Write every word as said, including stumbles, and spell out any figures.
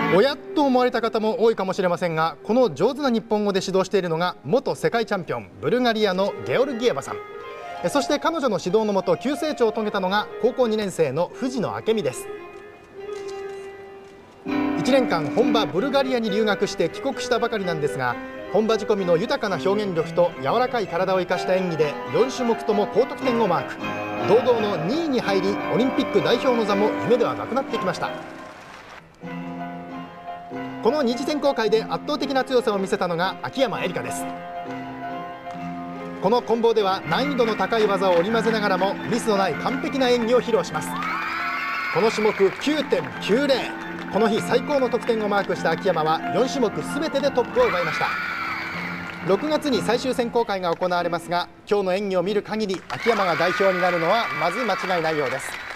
おやっと思われた方も多いかもしれませんが、この上手な日本語で指導しているのが元世界チャンピオンブルガリアのゲオルギエバさん。そして彼女の指導のもと急成長を遂げたのが高校にねん生の藤野明美です。いちねんかん本場ブルガリアに留学して帰国したばかりなんですが、本場仕込みの豊かな表現力と柔らかい体を生かした演技でよん種目とも高得点をマーク。堂々のにいに入り、オリンピック代表の座も夢ではなくなってきました。この二次選考会で圧倒的な強さを見せたのが秋山エリカです。この混合では難易度の高い技を織り交ぜながらもミスのない完璧な演技を披露します。この種目 きゅうてんきゅうゼロ、この日最高の得点をマークした秋山はよん種目すべてでトップを奪いました。ろくがつに最終選考会が行われますが、今日の演技を見る限り秋山が代表になるのはまず間違いないようです。